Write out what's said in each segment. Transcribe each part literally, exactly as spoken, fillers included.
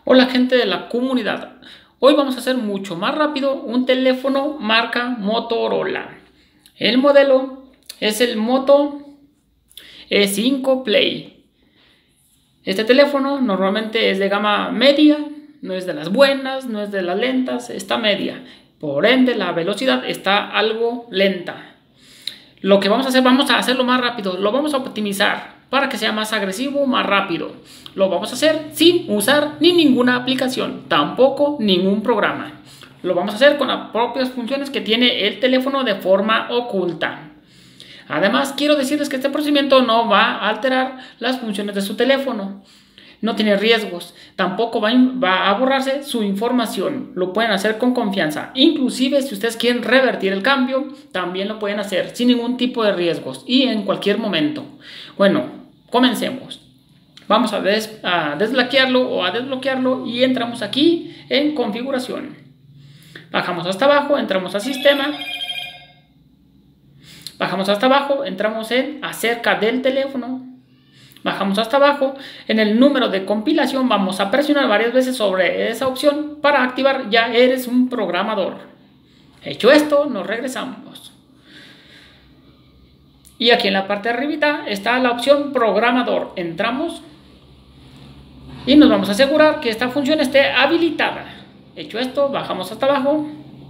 Hola gente de la comunidad, hoy vamos a hacer mucho más rápido un teléfono marca Motorola. El modelo es el Moto E cinco Play. Este teléfono normalmente es de gama media, no es de las buenas, no es de las lentas, está media. Por ende la velocidad está algo lenta. Lo que vamos a hacer, vamos a hacerlo más rápido, lo vamos a optimizar para que sea más agresivo, más rápido. Lo vamos a hacer sin usar ni ninguna aplicación, tampoco ningún programa. Lo vamos a hacer con las propias funciones que tiene el teléfono de forma oculta. Además, quiero decirles que este procedimiento no va a alterar las funciones de su teléfono. No tiene riesgos, tampoco va a borrarse su información, lo pueden hacer con confianza. Inclusive si ustedes quieren revertir el cambio, también lo pueden hacer sin ningún tipo de riesgos y en cualquier momento. Bueno, comencemos. Vamos a, des a desbloquearlo o a desbloquearlo y entramos aquí en configuración. Bajamos hasta abajo, entramos a sistema. Bajamos hasta abajo, entramos en acerca del teléfono. Bajamos hasta abajo, en el número de compilación vamos a presionar varias veces sobre esa opción para activar ya eres un programador. Hecho esto, nos regresamos. Y aquí en la parte de arribita está la opción programador. Entramos y nos vamos a asegurar que esta función esté habilitada. Hecho esto, bajamos hasta abajo.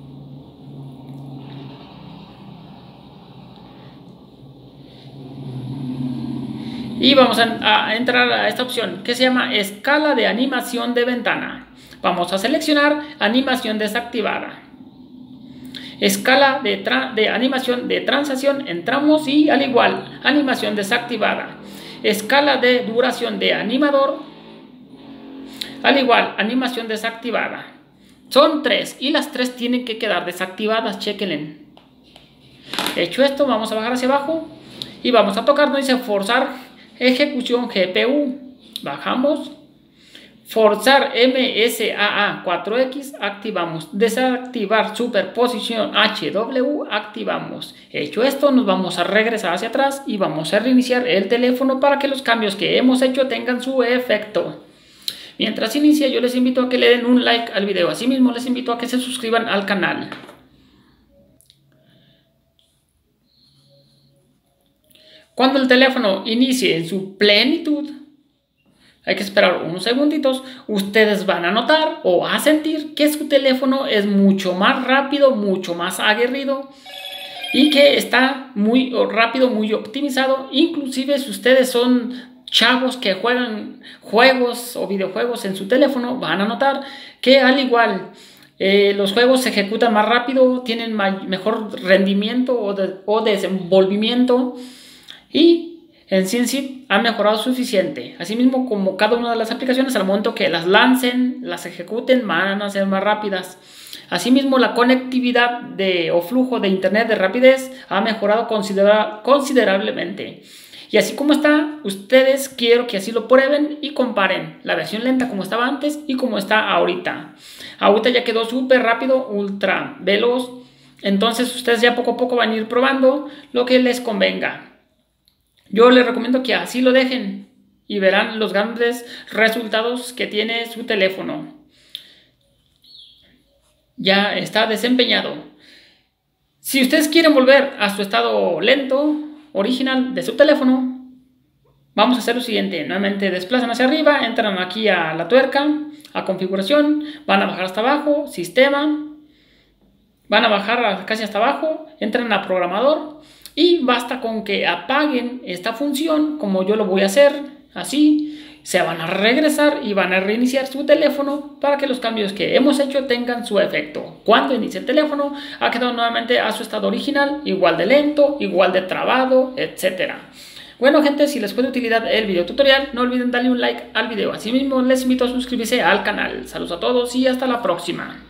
Y vamos a, a entrar a esta opción que se llama escala de animación de ventana. Vamos a seleccionar animación desactivada. Escala de, de animación de transacción, entramos y al igual, animación desactivada. Escala de duración de animador, al igual, animación desactivada. Son tres y las tres tienen que quedar desactivadas, chequenle. Hecho esto, vamos a bajar hacia abajo y vamos a tocar donde dice forzar ejecución G P U. Bajamos, forzar M S A A cuatro X, activamos, desactivar superposición H W, activamos. Hecho esto, nos vamos a regresar hacia atrás y vamos a reiniciar el teléfono para que los cambios que hemos hecho tengan su efecto. Mientras inicia, yo les invito a que le den un like al video. Asimismo, les invito a que se suscriban al canal. Cuando el teléfono inicie en su plenitud, hay que esperar unos segunditos, ustedes van a notar o a sentir que su teléfono es mucho más rápido, mucho más aguerrido y que está muy rápido, muy optimizado. Inclusive si ustedes son chavos que juegan juegos o videojuegos en su teléfono, van a notar que al igual eh, los juegos se ejecutan más rápido, tienen mejor rendimiento o, de, o desenvolvimiento. Y en sí en sí ha mejorado suficiente. Asimismo, como cada una de las aplicaciones, al momento que las lancen, las ejecuten, van a ser más rápidas. Asimismo, la conectividad de, o flujo de internet de rapidez ha mejorado considera, considerablemente. Y así como está, ustedes quiero que así lo prueben y comparen la versión lenta como estaba antes y como está ahorita. Ahorita ya quedó súper rápido, ultra veloz. Entonces ustedes ya poco a poco van a ir probando lo que les convenga. Yo les recomiendo que así lo dejen y verán los grandes resultados que tiene su teléfono. Ya está desempeñado. Si ustedes quieren volver a su estado lento, original de su teléfono, vamos a hacer lo siguiente. Nuevamente desplazan hacia arriba, entran aquí a la tuerca, a configuración, van a bajar hasta abajo, sistema, van a bajar casi hasta abajo, entran a programador. Y basta con que apaguen esta función, como yo lo voy a hacer, así, se van a regresar y van a reiniciar su teléfono para que los cambios que hemos hecho tengan su efecto. Cuando inicie el teléfono, ha quedado nuevamente a su estado original, igual de lento, igual de trabado, etcétera. Bueno gente, si les fue de utilidad el video tutorial, no olviden darle un like al video. Asimismo, les invito a suscribirse al canal. Saludos a todos y hasta la próxima.